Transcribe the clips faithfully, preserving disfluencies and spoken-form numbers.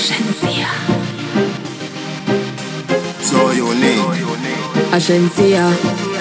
Agencia. So unique. Agencia.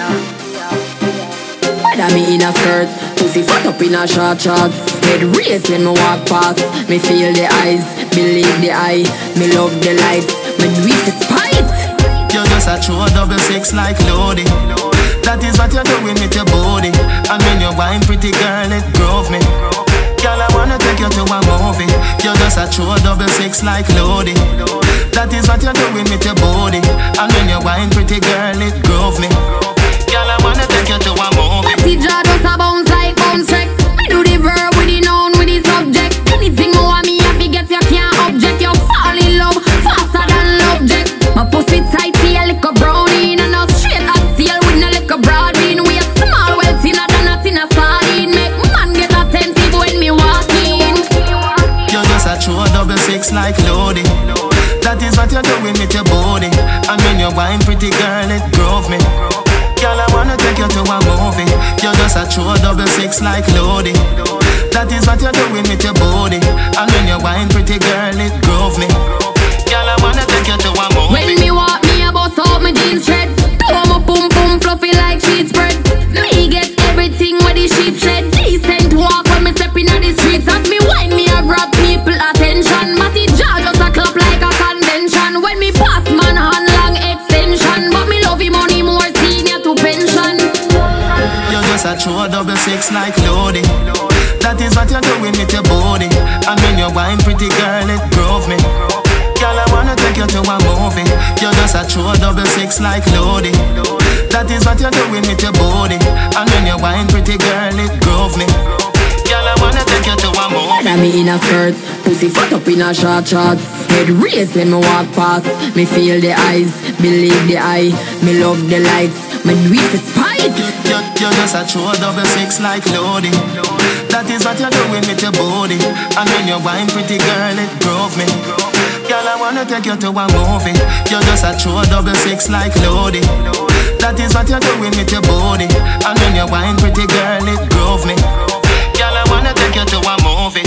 Whether me in a skirt, pussy fat up in a short shorts, head race when me walk past. Me feel the eyes, believe the eye. Me love the lights, me do it to spite. You're just a true double six like Lodi. That is what you're doing with your body. And when you're wine, pretty girl, it drove me. Girl, I wanna take you to a movie. You're just a true double six like Lodi. That is what you're doing with your body. And when you're wine, pretty girl, it drove me. Girl, I wanna take you to a movie. The jaw just a bounce like bounce track. Me do the verb with the noun with the subject. Anything you want me happy get you can't object. You fall in love faster than object. My pussy tight feel like a brownie and a straight hot steel with no like a broad bean. We a small well thinner than a thinner sardine. Make man get attentive when me walk in. You're just a true double six like Lodi. That is what you're doing with your body. And when you're wine, pretty girl, it drove me. Girl, I wanna take you to a movie. You're just a true double six like Lodi. That is what you're doing with your body. And when you're wine, pretty girl, it drove me. Girl, I wanna take you to a movie. When me walk, me a bust out my jeans shred. Do my pum pum fluffy like sheet spread. Me get everything where the sheep shed. Decent walk when me step in the streets. As me wine, me a grab people attention. But the jaw just a clap like a convention. When me pass man hand long extension. But me love him money more senior to pension. You're just a true double six like Lodi. That is what you're doing with your body. And when you're wine, pretty girl, it drove me. Girl, I wanna take you to a movie. You're just a true double six like Lodi. That is what you're doing with your body. And when you're wine, pretty girl, it drove me. Girl, I wanna take you to a movie. Whether me in a skirt, pussy fat up in a short shorts, head race when me walk past. Me feel the eyes, believe the eye. Me love the lights, me do it to spite. You're, you're just a true double six like Lodi. That is what you're doing with your body. And when you're wine, pretty girl, it drove me. Girl, I wanna take you to a movie. You're just a true double six like Lodi. That is what you're doing with your body. And when you're wine, pretty girl, it drove me. Girl, I wanna take you to a movie.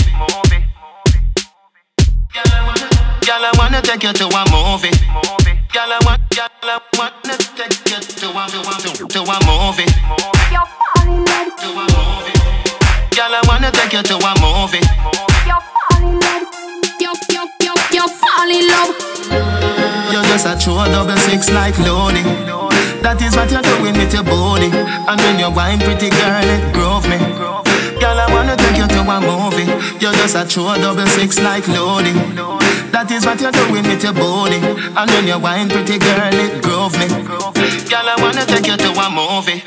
Girl, I wanna, girl, I wanna take you to a movie. Girl, I want, girl, I wanna take you to a, to a, to a movie. You're falling dead. To a movie. Girl, I wanna take you to a movie. You're falling dead. Yo, yo, yo, yo, fall in love. You're just a true double six like Lodi. That is what you're doing with your body. And when you're wine, pretty girl, it drove me. Girl, I wanna take you to a movie. You're just a true double six like Lodi. That is what you're doing with your body. And when you're wine, pretty girl, it drove me. Girl, I wanna take you to a movie.